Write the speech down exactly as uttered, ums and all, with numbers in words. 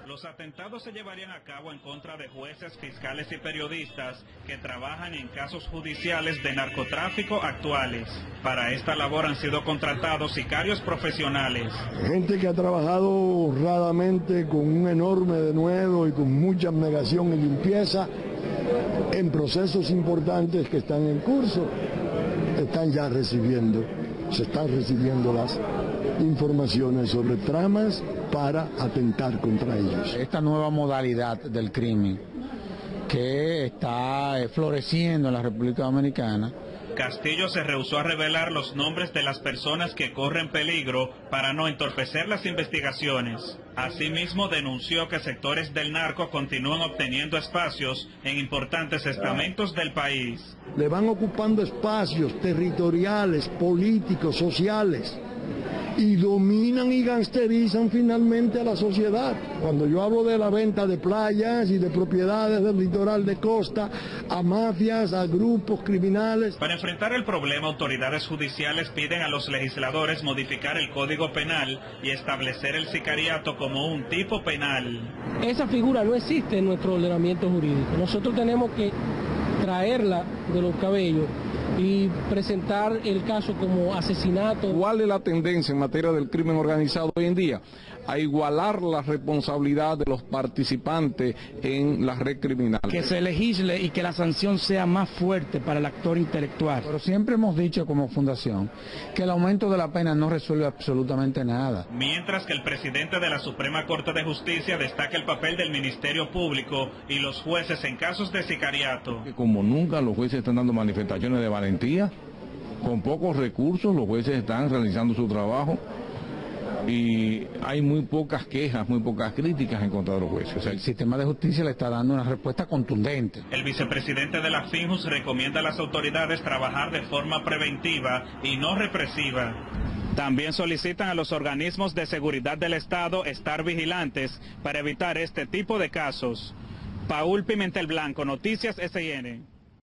Los atentados se llevarían a cabo en contra de jueces, fiscales y periodistas que trabajan en casos judiciales de narcotráfico actuales. Para esta labor han sido contratados sicarios profesionales. Gente que ha trabajado honradamente con un enorme denuedo y con mucha abnegación y limpieza en procesos importantes que están en curso, están ya recibiendo, se están recibiendo las informaciones sobre tramas para atentar contra ellos. Esta nueva modalidad del crimen que está floreciendo en la República Dominicana. Castillo se rehusó a revelar los nombres de las personas que corren peligro para no entorpecer las investigaciones. Asimismo, denunció que sectores del narco continúan obteniendo espacios en importantes estamentos del país. Le van ocupando espacios territoriales, políticos, sociales, y dominan y gangsterizan finalmente a la sociedad. Cuando yo hablo de la venta de playas y de propiedades del litoral de costa, a mafias, a grupos criminales. Para enfrentar el problema, autoridades judiciales piden a los legisladores modificar el Código Penal y establecer el sicariato como un tipo penal. Esa figura no existe en nuestro ordenamiento jurídico. Nosotros tenemos que traerla de los cabellos y presentar el caso como asesinato. ¿Cuál es la tendencia en materia del crimen organizado hoy en día? A igualar la responsabilidad de los participantes en la red criminal. Que se legisle y que la sanción sea más fuerte para el actor intelectual. Pero siempre hemos dicho como fundación que el aumento de la pena no resuelve absolutamente nada. Mientras que el presidente de la Suprema Corte de Justicia destaca el papel del Ministerio Público y los jueces en casos de sicariato. Como nunca los jueces están dando manifestaciones de valentía, con pocos recursos los jueces están realizando su trabajo. Y hay muy pocas quejas, muy pocas críticas en contra de los jueces. O sea, el sistema de justicia le está dando una respuesta contundente. El vicepresidente de la FINJUS recomienda a las autoridades trabajar de forma preventiva y no represiva. También solicitan a los organismos de seguridad del Estado estar vigilantes para evitar este tipo de casos. Paul Pimentel Blanco, Noticias S I N.